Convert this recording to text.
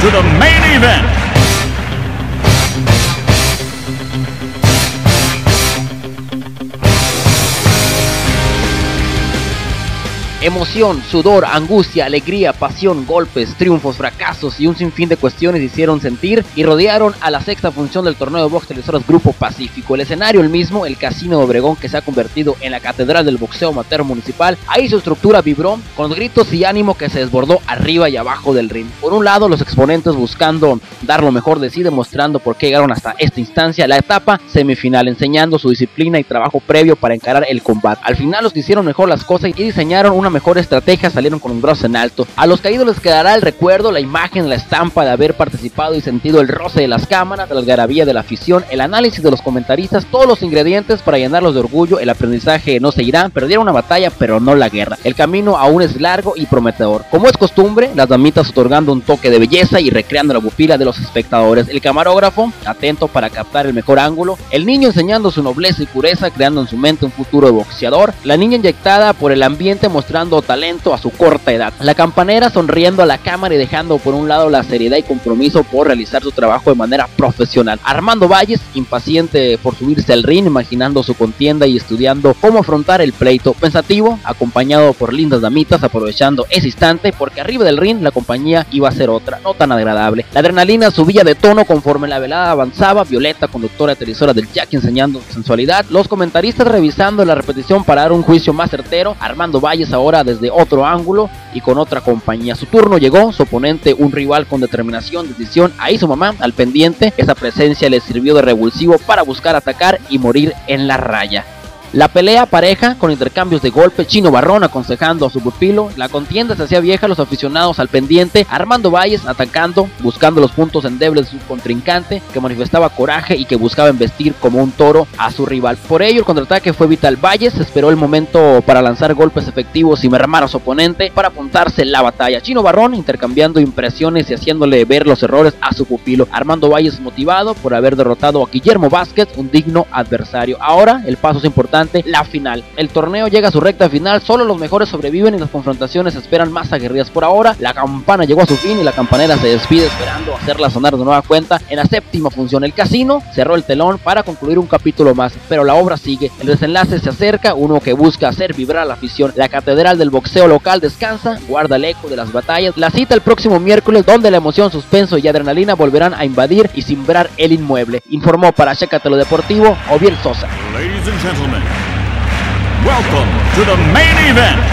to the main event. Emoción, sudor, angustia, alegría, pasión, golpes, triunfos, fracasos y un sinfín de cuestiones hicieron sentir y rodearon a la sexta función del torneo de box televisoras Grupo Pacífico. El escenario el mismo, el Casino de Obregón, que se ha convertido en la catedral del boxeo amateur municipal. Ahí su estructura vibró con los gritos y ánimo que se desbordó arriba y abajo del ring. Por un lado, los exponentes buscando dar lo mejor de sí, demostrando por qué llegaron hasta esta instancia, la etapa semifinal, enseñando su disciplina y trabajo previo para encarar el combate. Al final, los que hicieron mejor las cosas y diseñaron una mejor estrategia salieron con los brazos en alto. A los caídos les quedará el recuerdo, la imagen, la estampa de haber participado y sentido el roce de las cámaras, de la algarabía de la afición, el análisis de los comentaristas, todos los ingredientes para llenarlos de orgullo. El aprendizaje no se irá, perdieron una batalla pero no la guerra. El camino aún es largo y prometedor. Como es costumbre, las damitas otorgando un toque de belleza y recreando la pupila de los espectadores. El camarógrafo atento para captar el mejor ángulo. El niño enseñando su nobleza y pureza, creando en su mente un futuro de boxeador. La niña inyectada por el ambiente mostrando talento a su corta edad. La campanera sonriendo a la cámara y dejando por un lado la seriedad y compromiso por realizar su trabajo de manera profesional. Armando Valles, impaciente por subirse al ring, imaginando su contienda y estudiando cómo afrontar el pleito. Pensativo, acompañado por lindas damitas, aprovechando ese instante porque arriba del ring la compañía iba a ser otra, no tan agradable. La adrenalina subía de tono conforme la velada avanzaba. Violeta, conductora televisora del Jack, enseñando sensualidad. Los comentaristas revisando la repetición para dar un juicio más certero. Armando Valles ahora desde otro ángulo y con otra compañía. Su turno llegó, su oponente un rival con determinación, decisión. Ahí su mamá al pendiente. Esa presencia le sirvió de revulsivo para buscar atacar y morir en la raya. La pelea pareja con intercambios de golpe, Chino Barrón aconsejando a su pupilo, la contienda se hacía vieja, los aficionados al pendiente, Armando Valles atacando, buscando los puntos endebles de su contrincante, que manifestaba coraje y que buscaba embestir como un toro a su rival. Por ello el contraataque fue vital. Valles esperó el momento para lanzar golpes efectivos y mermar a su oponente para apuntarse la batalla. Chino Barrón intercambiando impresiones y haciéndole ver los errores a su pupilo. Armando Valles motivado por haber derrotado a Guillermo Vázquez, un digno adversario. Ahora el paso es importante, la final. El torneo llega a su recta final, solo los mejores sobreviven y las confrontaciones se esperan más aguerridas. Por ahora, la campana llegó a su fin y la campanera se despide esperando hacerla sonar de nueva cuenta en la séptima función. El casino cerró el telón para concluir un capítulo más, pero la obra sigue. El desenlace se acerca, uno que busca hacer vibrar a la afición. La catedral del boxeo local descansa, guarda el eco de las batallas. La cita el próximo miércoles, donde la emoción, suspenso y adrenalina volverán a invadir y simbrar el inmueble. Informó para Chécatelo Deportivo, Oviel Sosa. Ladies and gentlemen, welcome to the main event.